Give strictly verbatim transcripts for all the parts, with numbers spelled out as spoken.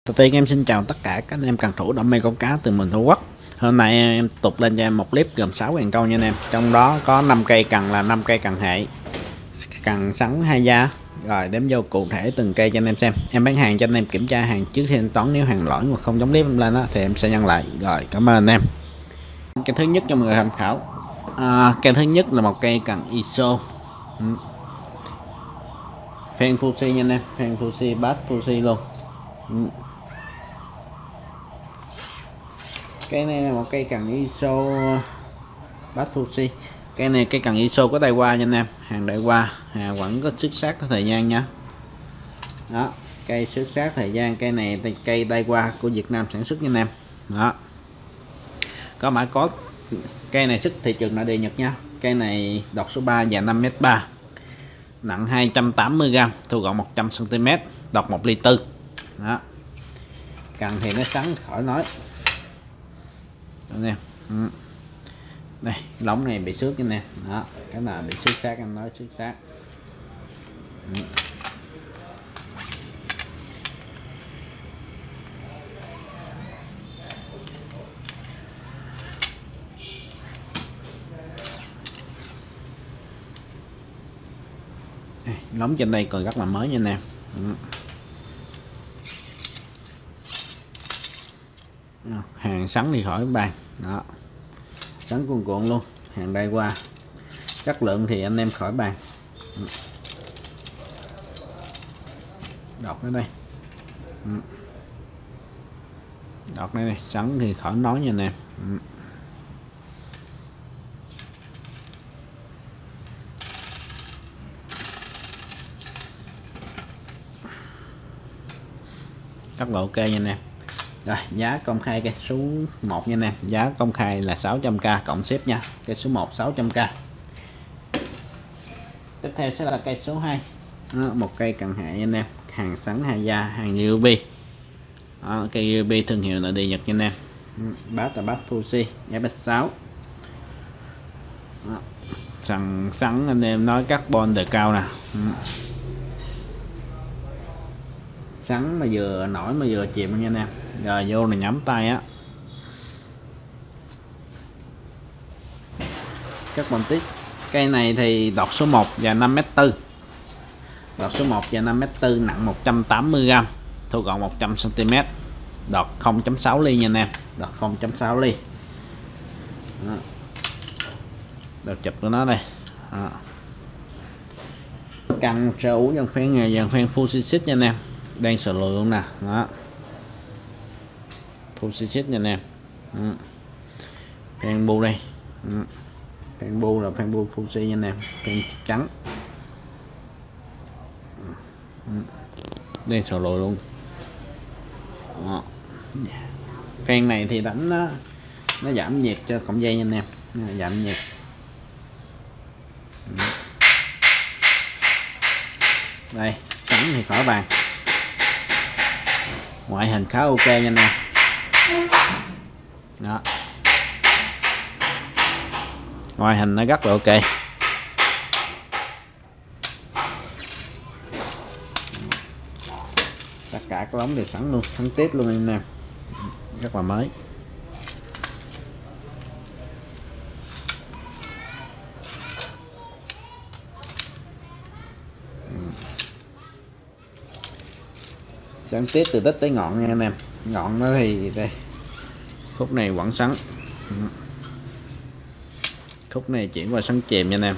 Đầu tiên em xin chào tất cả các anh em cần thủ đam mê câu cá từ miền Tổ quốc. Hôm nay em tục lên cho em một clip gồm sáu ngàn câu nha anh em. Trong đó có năm cây cần là năm cây cần hệ, cần sắn hai da. Rồi đếm vô cụ thể từng cây cho anh em xem. Em bán hàng cho anh em kiểm tra hàng trước khi thanh toán, nếu hàng lỗi mà không giống clip em lên đó, thì em sẽ nhân lại. Rồi cảm ơn anh em. Cây thứ nhất cho mọi người tham khảo. À, cây thứ nhất là một cây cần i ét ô. Ừ. Fan Fuji nha anh em, Fan Fuji, Bass Fuji luôn. Ừ. Cây này là một cây cần i ét ô Bass Fuji. Cây này cây cần i ét ô có tay qua nha anh em, hàng đại qua, hàng vẫn có xuất sắc thời gian nha. Đó, cây xuất sắc thời gian, cây này cây tay qua của Việt Nam sản xuất nha anh em. Đó, có mã code. Cây này xuất thị trường nội địa Nhật nha. Cây này đọt số ba, dài năm mét ba, nặng hai trăm tám mươi gam, thu gọn một trăm xăng ti mét, đọt một ly tư. Đó, cần thì nó sắn khỏi nói anh em. Ừ. Đây lóng này bị xước anh em. Đó, cái nào bị xước xác em nói xước xác. Ừ. Đây, lóng trên đây còn rất là mới nha anh em. Ừ. Hàng sắn thì khỏi bàn. Đó, sắn cuồn cuộn luôn, hàng đây qua, chất lượng thì anh em khỏi bàn. Đọt ở đây. Đọt đây này, sắn thì khỏi nói nha anh em. Rất là ok nha anh em. Rồi giá công khai cây số một nha anh em, giá công khai là sáu trăm k cộng ship nha. Cây số một sáu trăm k. Tiếp theo sẽ là cây số hai. Đó, một cây cần hệ nha anh em, hàng sắn hai da, hàng Ryobi. Đó, cây Ryobi thương hiệu nội địa Nhật nha anh em. Bass là Bass Fuji, giá ba sáu. Sẵn sắn anh em nói carbon đời cao nè. Sắn mà vừa nổi mà vừa chìm nha anh em. Rồi vô này nhắm tay á, các bạn tích. Cây này thì đọt số một và năm mét tư, đọt số một và năm mét tư, nặng một trăm tám mươi gam, thu gọn một trăm xăng ti mét, đọt không chấm sáu ly nha anh em, đọt không chấm sáu ly. Đó, đọt chụp của nó đây. Đó, cần sở hữu dàn khoen nghề, dàn khoen Fuji nha anh em, đang sờ lùi luôn nè. Đó, Fuji nha anh em. Ừ. Phan bu đây. Ừ. Phan bu là phan bu Fuji nha anh em, phan trắng. Ừ. Đang sờ lùi luôn. Đó, phan này thì đánh nó, nó giảm nhiệt cho cọng dây nha anh em, nó giảm nhiệt. Ừ. Đây trắng thì khỏi bàn, ngoại hình khá ok nha anh em. Đó, ngoại hình nó rất là ok. Tất cả các lóng đều sẵn luôn, sẵn tít luôn anh em, rất là mới. Sẵn tít từ tích tới ngọn nha anh em. Ngọn nó thì đây, khúc này vẫn sắn. Khúc này chuyển qua sắn chìm nha anh em.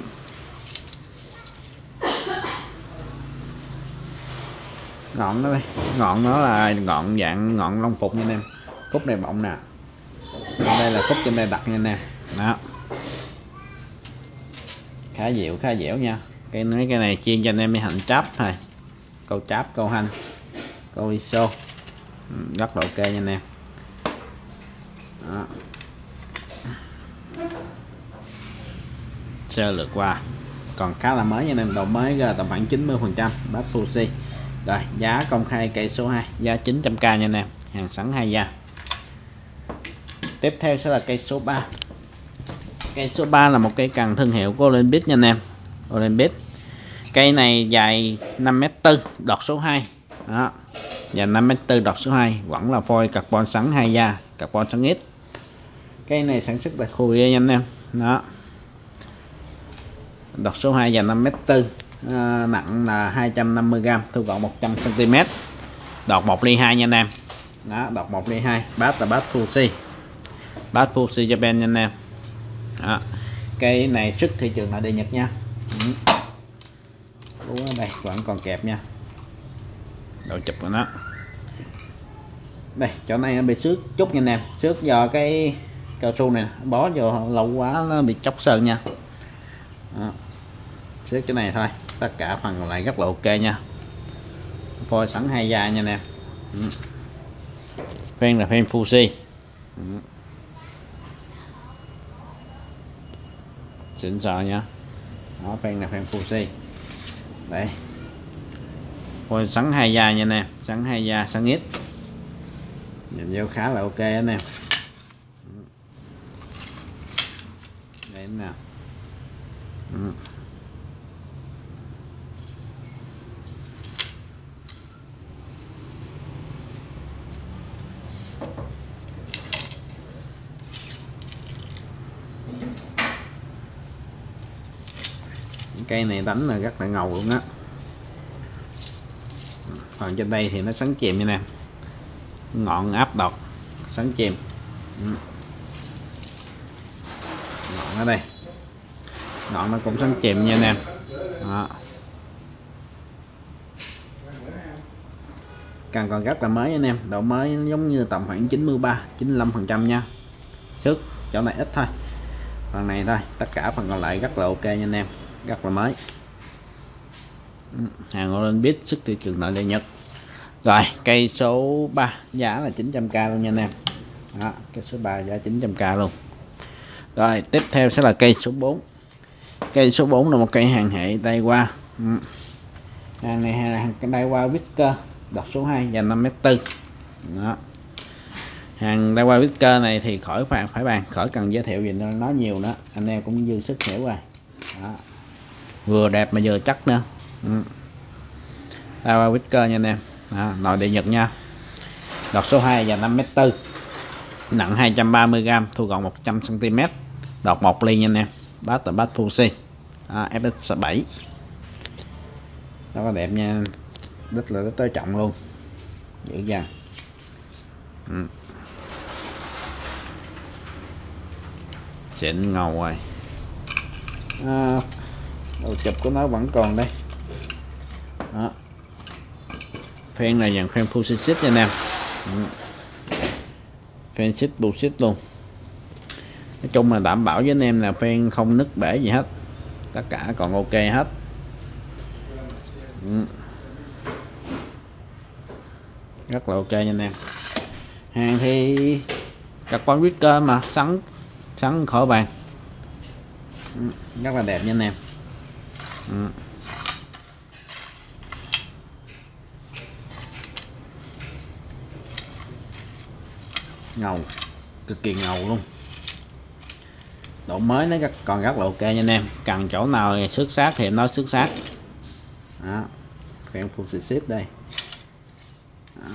Ngọn nó đây, ngọn nó là ngọn dạng ngọn long phục nha anh em. Khúc này bọng nè, đây là khúc trên đây đặt nha anh em. Đó, khá dịu, khá dẻo nha. Cái mấy cái này chiên cho anh em đi hành cháp thôi, câu cháp, câu hành, câu i ét ô, rất là ok nha anh em. Đó, sơ lược qua còn khá là mới nha anh em, đầu mới ra tầm khoảng chín mươi phần trăm. Bass Fuji. Rồi giá công khai cây số hai, giá chín trăm k nha anh em, hàng sắn hai da. Tiếp theo sẽ là cây số ba. Cây số ba là một cây cần thương hiệu của Olympic nha anh em, Olympic. Cây này dài năm mét tư, đọt số hai. Đó, dàn năm mét tư, đọt số hai, vẫn là phôi carbon sắn hai da, carbon sắn ít. Cây này sản xuất tại khu nha anh em. Đó, đọt số hai dàn năm mét tư, à, nặng là hai trăm năm mươi gam, thu gọn một trăm xăng ti mét, đọt một ly hai nha anh em. Đó, đọt một ly hai, bát là bát Fuji, bát Fuji Japan nha anh em. Đó, cây này xuất thị trường nội địa Nhật nha. Ừ. Ở đây vẫn còn kẹp nha, độ chụp của nó đây, chỗ này nó bị xước chút nha anh em, xước do cái cao su này bó vô lâu quá nó bị chóc sơn nha. Đó, xước cái này thôi, tất cả phần còn lại rất là ok nha, phôi sẵn hai da nha anh em. Ừ. Phen là phen Fuji. Ừ. Xịn sò nha. Đó, phen là phen Fuji. Đây, phôi sẵn hai da nha anh em, sẵn hai da, sẵn ít, nhìn vô khá là ok anh em. Đây nào. Ừ. Cây này đánh là rất là ngầu luôn á. Phần trên đây thì nó sắn chìm như nè, ngọn áp đọt sắn chìm. Ừ. Ngọn ở đây, ngọn nó cũng sắn chìm nha anh em. Đó, càng còn rất là mới anh em, độ mới giống như tầm khoảng chín mươi ba chín mươi lăm phần trăm nha, sức chỗ này ít thôi, phần này thôi, tất cả phần còn lại rất là ok nha anh em, rất là mới. Hàng Olympus xuất thị trường nội địa Nhật. Rồi cây số ba giá là chín trăm k luôn nha anh em. Đó, cây số ba giá chín trăm k luôn. Rồi tiếp theo sẽ là cây số bốn. Cây số bốn là một cây hàng hệ Daiwa. Ừ. Hàng này là hàng Daiwa Whisker, đọt số hai, dàn năm mét tư. Đó, hàng Daiwa Whisker này thì khỏi phải phải bàn, khỏi cần giới thiệu gì nữa, nói nhiều nữa anh em cũng dư sức hiểu rồi. Đó, vừa đẹp mà vừa chắc nữa. Ừ. Daiwa Whisker nha anh em. Đó, nội địa Nhật nha, đọt số hai và năm mét tư, nặng hai trăm ba mươi gam, thu gọn một trăm xăng ti mét, đọt một ly nha anh em, bát là bát Fuji. ép ét bảy. Đó có đẹp nha, rất là rất tới trọng luôn, dữ dằn. Ừ. Xịn ngầu rồi. À, đầu chụp của nó vẫn còn đây. Đó, phen này dàn phen Fuji xít nha anh em. Ừ. Phen xít bullshit luôn, nói chung là đảm bảo với anh em là phen không nứt bể gì hết, tất cả còn ok hết. Ừ. Rất là ok nha anh em. Hàng thì carbon Whisker mà sắn sắn khỏi bàn. Ừ. Rất là đẹp nha anh em. Ừ. Ngầu, cực kỳ ngầu luôn, độ mới nó còn rất là ok nha anh em, cần chỗ nào xước sát thì em nói xước sát. Đó, phen Fuji xít đây. Đó.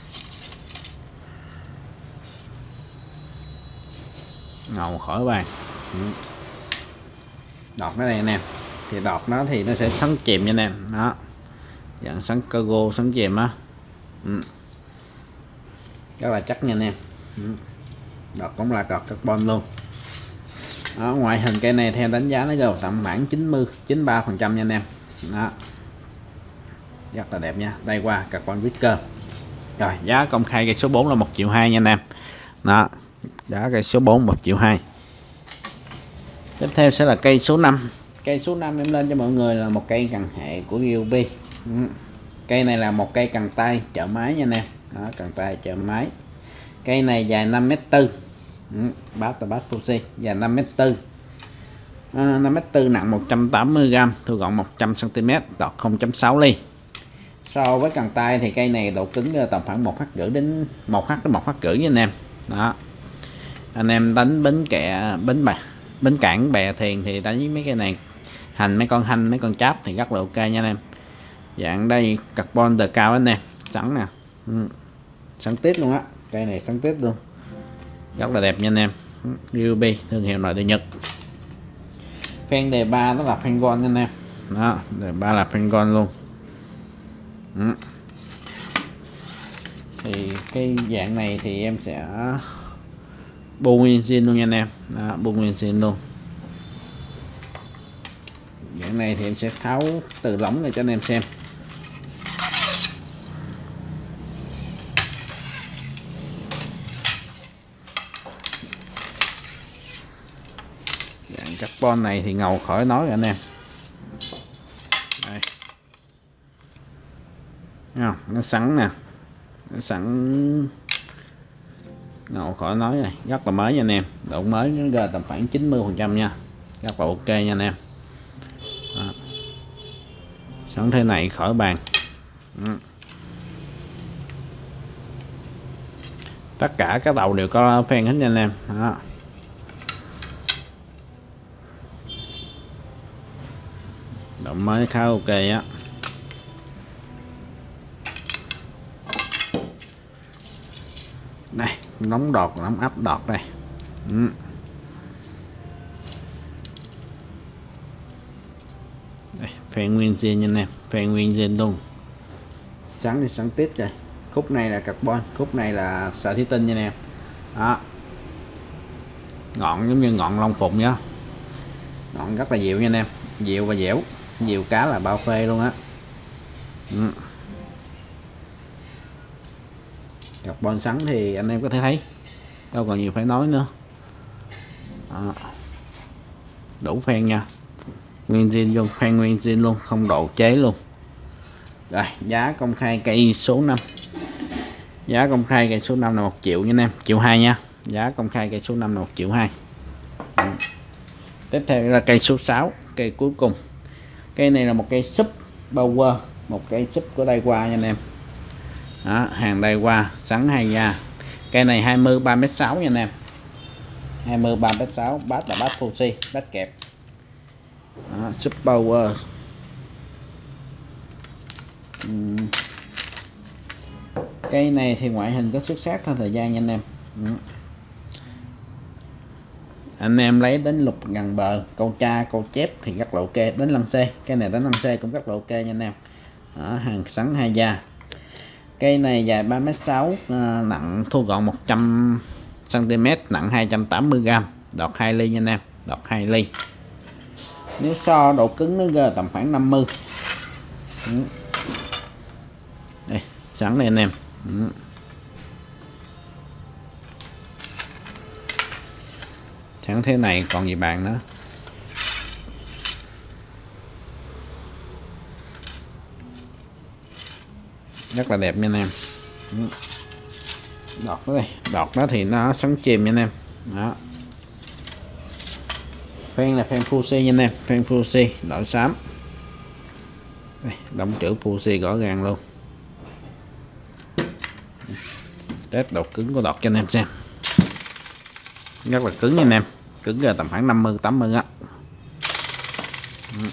Ngầu khỏi bàn. Ừ. Đọt nó đây anh em, thì đọt nó thì nó sẽ sắn chìm nha anh em. Đó, dạng sắn cargo, sắn chìm á. Ừ. Rất là chắc nha anh em. Ừ. Đọt cũng là đọt carbon luôn. Đó, ngoại hình cây này theo đánh giá nó vào tầm khoảng chín mươi chín mươi ba phần trăm nha anh em. Đó, rất là đẹp nha, đây qua carbon Whisker. Rồi giá công khai cây số bốn là một triệu hai nha anh em. Đó, giá cây số bốn một triệu hai. Tiếp theo sẽ là cây số năm. Cây số năm em lên cho mọi người là một cây cần hệ của Ryobi. Ừ. Cây này là một cây cần tay chợ máy nha anh em. Đó, cần tay chợ máy. Cây này dài năm mét tư. Ừ. Bát là bát Fuji, dài năm mét tư. À, năm mét tư, nặng một trăm tám mươi gam, thu gọn một trăm xăng ti mét, đọt không phẩy sáu ly. So với cần tay thì cây này độ cứng tầm khoảng một h rưỡi đến một h đến một h rưỡi nha anh em. Đó, anh em đánh bến kẹ bến bạc bến cảng bè thuyền thì đánh mấy cái này, hành mấy con hanh mấy con cháp thì rất là ok nha anh em. Dạng đây carbon đờ cao anh em, sẵn nè. Ừ. Sáng tít luôn á, cây này sáng tít luôn, rất là đẹp nha anh em. Ryobi thương hiệu nội địa Nhật. Phen đề ba đó là phen gold nha anh em. Đó, đề ba là phen gold luôn. Ừ. Thì cái dạng này thì em sẽ bù nguyên zin luôn nha anh em. Đó, bù nguyên zin luôn. Dạng này thì em sẽ tháo từ lỏng này cho anh em xem. Dạng carbon này thì ngầu khỏi nói rồi anh em. Đây. Không, nó sẵn nè, nó sẵn ngầu khỏi nói này, rất là mới nha anh em. Độ mới nó ra tầm khoảng chín mươi phần trăm nha, rất là ok nha anh em. Đó. Sẵn thế này khỏi bàn. Ừ. Tất cả các đầu đều có phen hết nha anh em. Đó. Độ mới khá ok á. Đây, nóng đọt, nóng áp đọt đây. Ừ. Đây, phen nguyên zin nha anh em, phen nguyên zin luôn. Sáng thì sáng tít rồi. Khúc này là carbon, khúc này là sợi thủy tinh nha anh em. Đó. Ngọn giống như ngọn long phụng nhá. Ngọn rất là dịu nha anh em, dịu và dẻo, dịu cá là bao phê luôn á. Ừ. Carbon sắn thì anh em có thể thấy đâu còn nhiều phải nói nữa. Đó. Đủ phen nha, nguyên zin luôn, phen nguyên zin luôn, không độ chế luôn. Rồi giá công khai cây số năm, giá công khai cây số năm là một triệu nha anh em, triệu hai nha. Giá công khai cây số năm là một triệu hai. Ừ. Tiếp theo là cây số sáu, cây cuối cùng. Cây này là một cây súp power, một cây súp của Daiwa nha anh em. Đó, hàng Daiwa sắn hai da. Cây này hai mươi ba mét sáu nha anh em, hai mươi ba mét sáu, bát là bát Fuji, bát kẹp. Đó, súp power. Uhm. Cây này thì ngoại hình có xuất sắc theo thời gian nha anh em. Uhm. Anh em lấy đến lục gần bờ, câu tra câu chép thì rất là ok. Đến năm C, cây này đến năm C cũng rất là ok nha anh em. Đó, hàng sắn hai da. Cây này dài ba mét sáu, nặng thu gọn một trăm xăng ti mét, nặng hai trăm tám mươi gam, đọt hai ly nha anh em, đọt hai ly. Nếu so độ cứng nó rơi tầm khoảng năm mươi. Ừ. Đây, sẵn đây anh em. Ừ. Sẵn thế này còn gì bàn nữa. Rất là đẹp nha anh em. Ừ. Đọt đó đây, đọt đó thì nó sắn chìm nha anh em. Đó. Phen là phen Fuji nha anh em, phen Fuji loại xám. Đây, đóng chữ Fuji rõ ràng luôn. Test độ cứng của đọt cho anh em xem. Rất là cứng nha anh em, cứng ra tầm khoảng năm mươi tám mươi á. Ừ.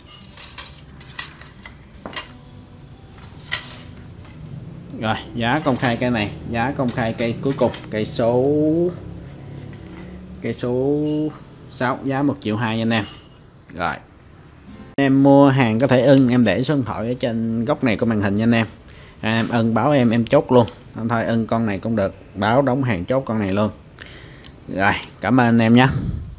Rồi giá công khai cây này, giá công khai cây cuối cùng, cây số cây số sáu, giá một triệu hai nha anh em. Rồi em mua hàng có thể ưng, em để số điện thoại ở trên góc này của màn hình nha anh em. À, em ưng báo em em chốt luôn, anh thôi ưng con này cũng được, báo đóng hàng chốt con này luôn. Rồi cảm ơn anh em nhé.